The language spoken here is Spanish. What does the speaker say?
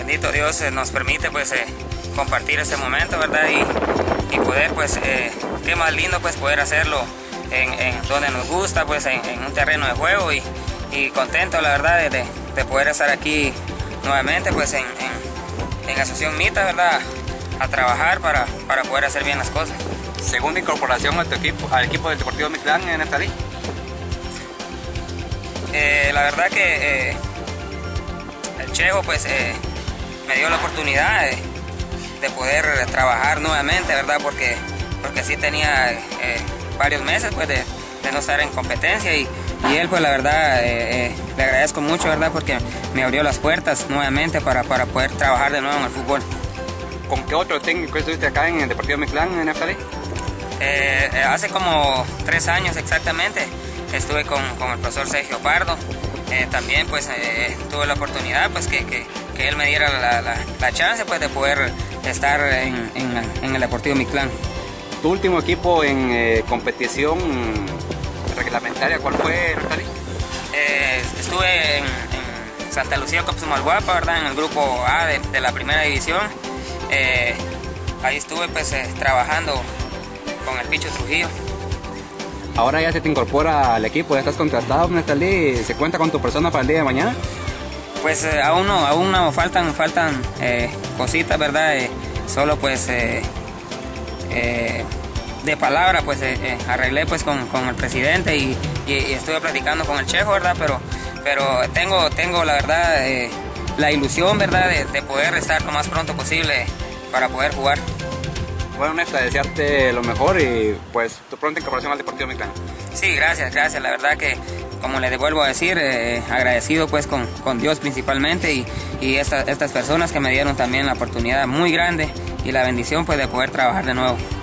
bendito Dios nos permite pues compartir este momento, ¿verdad? Y poder pues, qué más lindo pues poder hacerlo en donde nos gusta, pues en un terreno de juego y contento la verdad de poder estar aquí nuevamente pues en Asociación Mita, ¿verdad? A trabajar para poder hacer bien las cosas. ¿Segunda incorporación al equipo del Deportivo Mictlán en esta liga? La verdad que el Chejo pues me dio la oportunidad de poder trabajar nuevamente, ¿verdad? Porque sí tenía varios meses pues de no estar en competencia y él pues la verdad le agradezco mucho, ¿verdad? Porque me abrió las puertas nuevamente para poder trabajar de nuevo en el fútbol. ¿Con qué otro técnico estuviste acá en el Deportivo Mictlán en esta liga? Hace como 3 años exactamente estuve con el profesor Sergio Pardo. También pues tuve la oportunidad pues que él me diera la chance pues de poder estar en el Deportivo Mictlán. ¿Tu último equipo en competición reglamentaria cuál fue, Natalie? Estuve en Santa Lucía Copsumalguapa, ¿verdad? En el grupo A de la primera división. Ahí estuve pues trabajando con el Picho Trujillo. Ahora ya se te incorpora al equipo, ya estás contratado, Natalie. ¿Se cuenta con tu persona para el día de mañana? Pues aún no, faltan cositas, ¿verdad? Solo pues de palabra pues arreglé pues con el presidente y estuve platicando con el Chejo, ¿verdad? Pero tengo la verdad la ilusión, ¿verdad? De poder estar lo más pronto posible para poder jugar. Bueno, Néstor, desearte lo mejor y pues tu pronta incorporación al Deportivo Mictlán. Sí, gracias, la verdad que como les vuelvo a decir, agradecido pues con Dios principalmente y estas personas que me dieron también la oportunidad muy grande y la bendición pues de poder trabajar de nuevo.